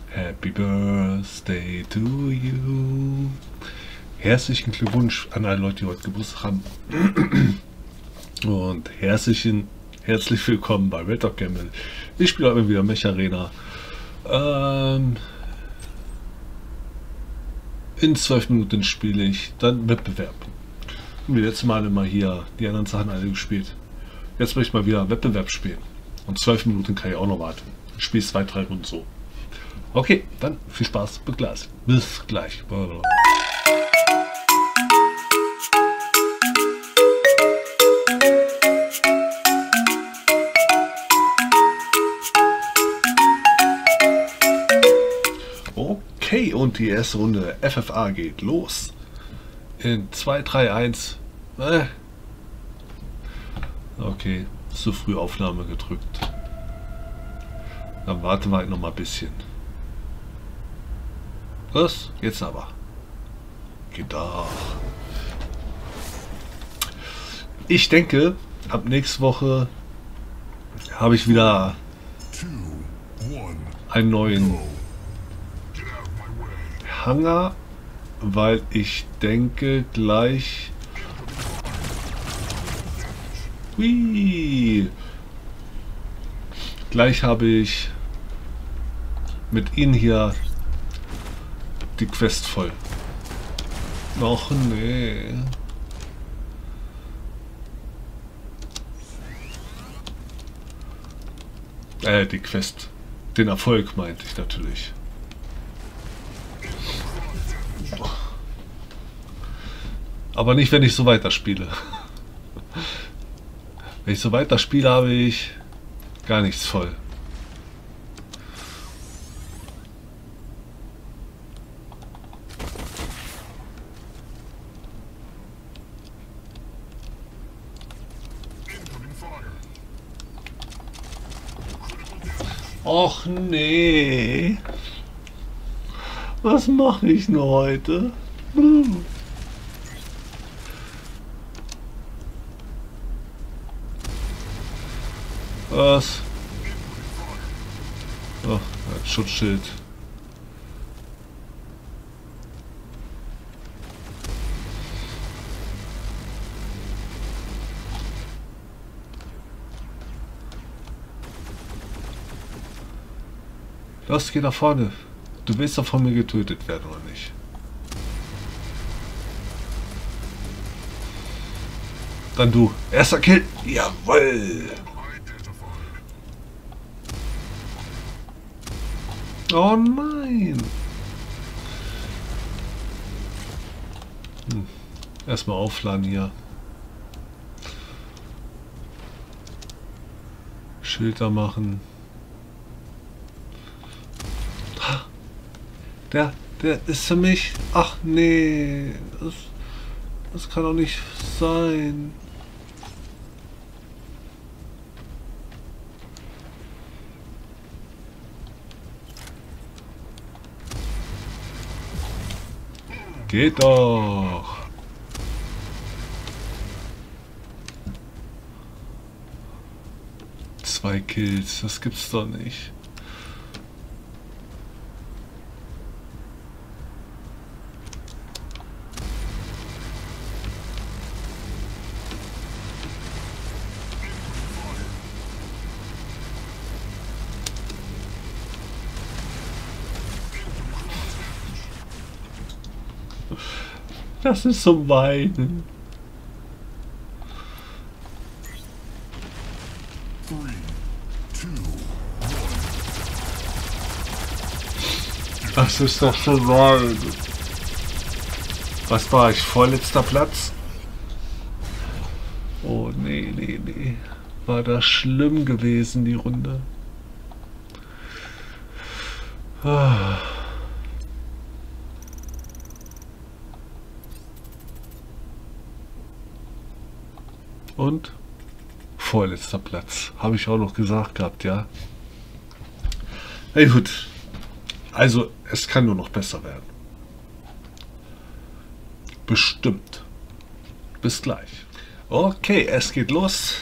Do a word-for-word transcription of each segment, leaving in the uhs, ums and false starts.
Happy Birthday to you. Herzlichen Glückwunsch an alle Leute, die heute Geburtstag haben. Und herzlichen, herzlich willkommen bei Red Dog Gamble. Ich spiele heute wieder Mech Arena. Ähm, in zwölf Minuten spiele ich dann Wettbewerb. Wie letztes Mal immer hier die anderen Sachen alle gespielt. Jetzt möchte ich mal wieder Wettbewerb spielen. Und zwölf Minuten kann ich auch noch warten. Ich spiele zwei, drei Runden so. Okay, dann viel Spaß, bis gleich. Bis gleich. Okay, und die erste Runde F F A geht los. In zwei, drei, eins. Äh. Okay, zu früh Aufnahme gedrückt. Dann warten wir halt noch mal ein bisschen. Was? Jetzt aber. Geht doch. Ich denke, ab nächste Woche habe ich wieder einen neuen Hangar, weil ich denke gleich... Hui, gleich habe ich mit Ihnen hier die Quest voll. Ach nee. Äh, die Quest. Den Erfolg meinte ich natürlich. Aber nicht, wenn ich so weiterspiele. Wenn ich so weiterspiele, habe ich gar nichts voll. Och nee. Was mache ich nur heute? Hm. Was? Oh, ein Schutzschild. Los, geh nach vorne. Du willst doch von mir getötet werden, oder nicht? Dann du. Erster Kill. Jawohl. Oh nein. Hm. Erstmal aufladen hier. Schilder machen. Der, der ist für mich. Ach nee. Das, das kann doch nicht sein. Geht doch. Zwei Kills, das gibt's doch nicht. Das ist zum Weinen. Das ist doch zum Weinen. Was war ich? Vorletzter Platz? Oh nee, nee, nee. War das schlimm gewesen, die Runde. Ah. Und vorletzter Platz. Habe ich auch noch gesagt gehabt, ja. Na gut. Also, es kann nur noch besser werden. Bestimmt. Bis gleich. Okay, es geht los.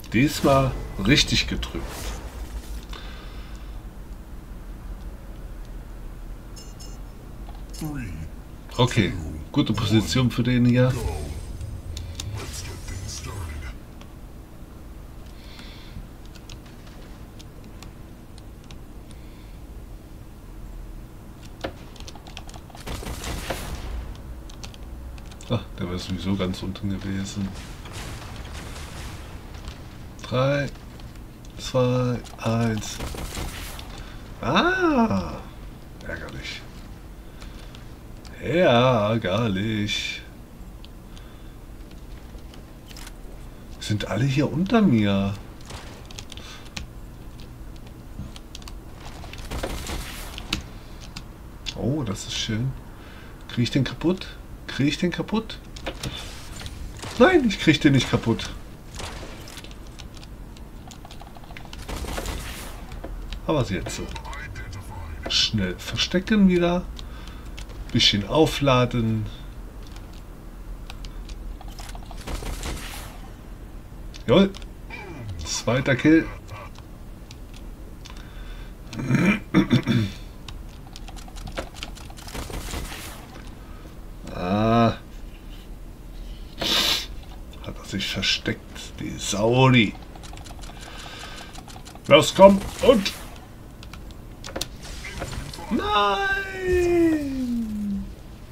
Diesmal richtig gedrückt. Okay, gute Position für den hier. Ach, der wäre sowieso ganz unten gewesen. drei, zwei, eins. Ah, ärgerlich. Ärgerlich. Sind alle hier unter mir? Oh, das ist schön. Kriege ich den kaputt? Kriege ich den kaputt? Nein, ich kriege den nicht kaputt. Aber jetzt so. Schnell verstecken wieder. Bisschen aufladen. Jawohl. Zweiter Kill. Ah. Hat er sich versteckt. Die Sauri. Los, komm. Und. Nein!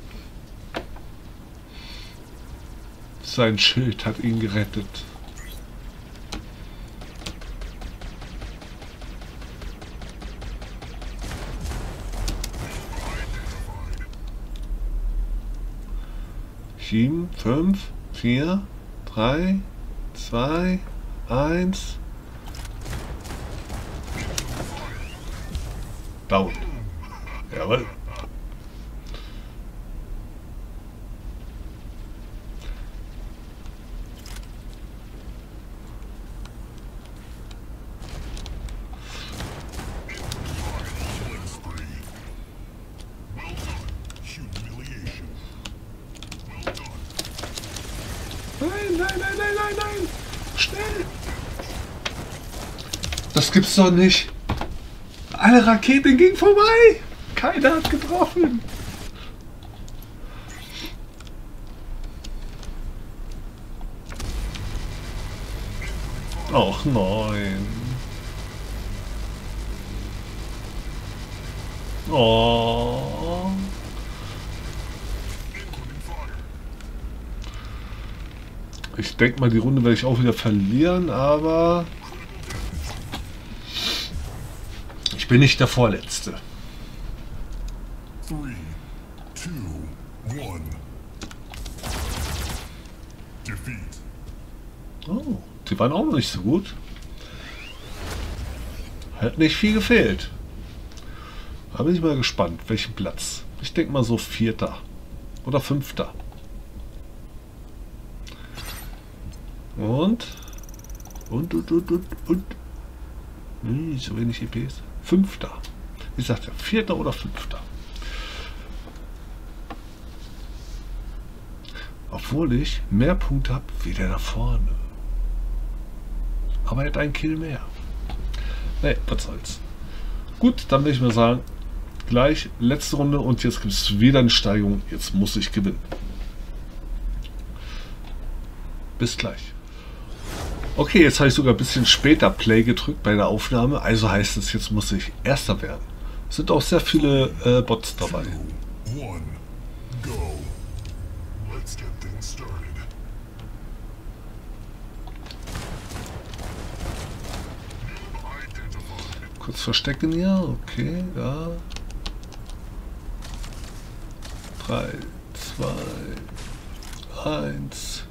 Sein Schild hat ihn gerettet. Sieben, fünf, vier, drei, zwei, eins. Down. Jawohl. Nein, nein, nein, nein, nein, nein! Schnell! Das gibt's doch nicht! Alle Raketen gingen vorbei! Keiner hat getroffen! Ach nein! Oh! Ich denke mal, die Runde werde ich auch wieder verlieren, aber ich bin nicht der Vorletzte. Three, two, one. Defeat. Oh, die waren auch noch nicht so gut. Hat nicht viel gefehlt. Da bin ich mal gespannt, welchen Platz. Ich denke mal so Vierter oder Fünfter. Und? Und, und, und, und, und. Hm, so wenig E Ps. Fünfter. Ich sagte ja, Vierter oder Fünfter. Obwohl ich mehr Punkte habe wie der da vorne. Aber er hat einen Kill mehr. Ne, was soll's. Gut, dann will ich mal sagen, gleich letzte Runde und jetzt gibt es wieder eine Steigerung. Jetzt muss ich gewinnen. Bis gleich. Okay, jetzt habe ich sogar ein bisschen später Play gedrückt bei der Aufnahme. Also heißt es, jetzt muss ich Erster werden. Es sind auch sehr viele äh, Bots dabei. Two, one, go. Let's get things started. Kurz verstecken hier. Okay, ja. drei, zwei, eins.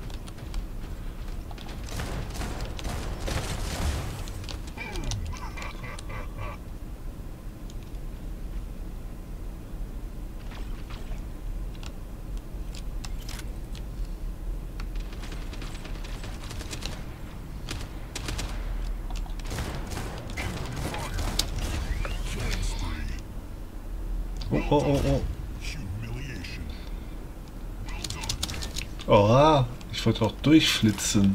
Oh, oh, oh, oh. Oh, ich wollte auch durchflitzen.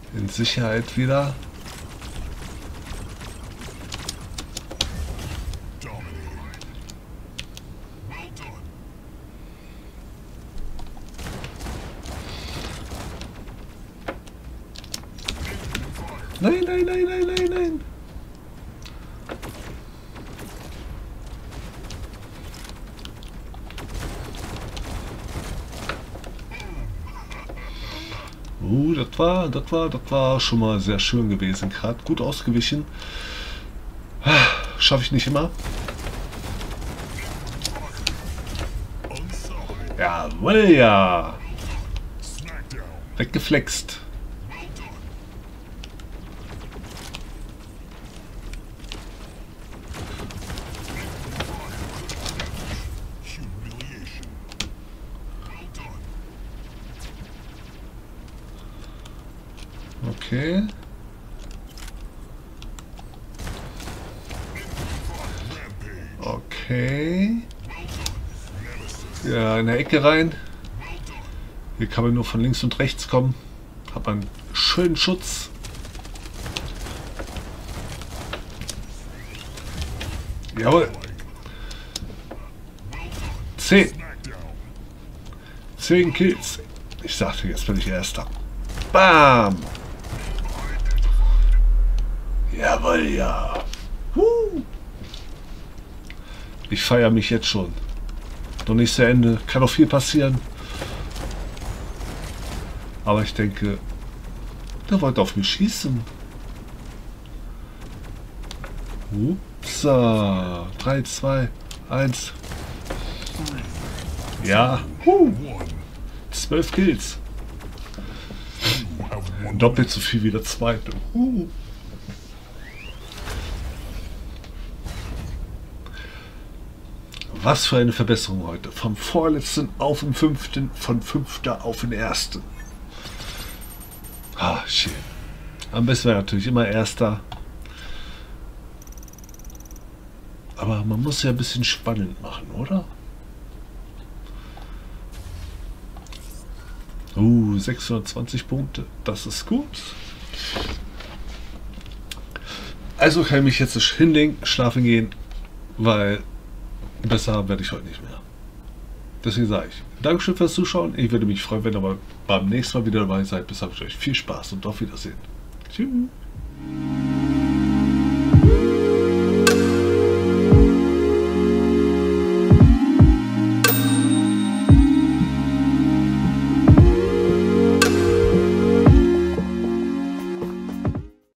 in Sicherheit wieder. Nein, nein, nein, nein, nein, nein. Uh, das war, das war, das war schon mal sehr schön gewesen. Gerade gut ausgewichen. Schaffe ich nicht immer. Jawohl, ja. Weggeflext. Okay. Okay. Ja, in der Ecke rein. Hier kann man nur von links und rechts kommen. Hat man schönen Schutz. Jawohl. Zehn. Zehn Kills. Ich sagte, jetzt bin ich Erster. Bam. Jawohl, ja. Huh. Ich feiere mich jetzt schon. Noch nicht zu Ende. Kann noch viel passieren. Aber ich denke, der wollte auf mich schießen. Upsa. drei, zwei, eins. Ja. Huh. zwölf Kills. Doppelt so viel wie der zweite. Uh. Was für eine Verbesserung heute. Vom vorletzten auf den fünften, von fünfter auf den ersten. Ah, schön. Am besten wäre natürlich immer Erster. Aber man muss ja ein bisschen spannend machen, oder? Uh, sechshundertzwanzig Punkte. Das ist gut. Also kann ich mich jetzt hinlegen, schlafen gehen, weil besser werde ich heute nicht mehr. Deswegen sage ich, Dankeschön fürs Zuschauen. Ich würde mich freuen, wenn ihr aber beim nächsten Mal wieder dabei seid. Bis dann, euch viel Spaß und auf Wiedersehen. Tschüss.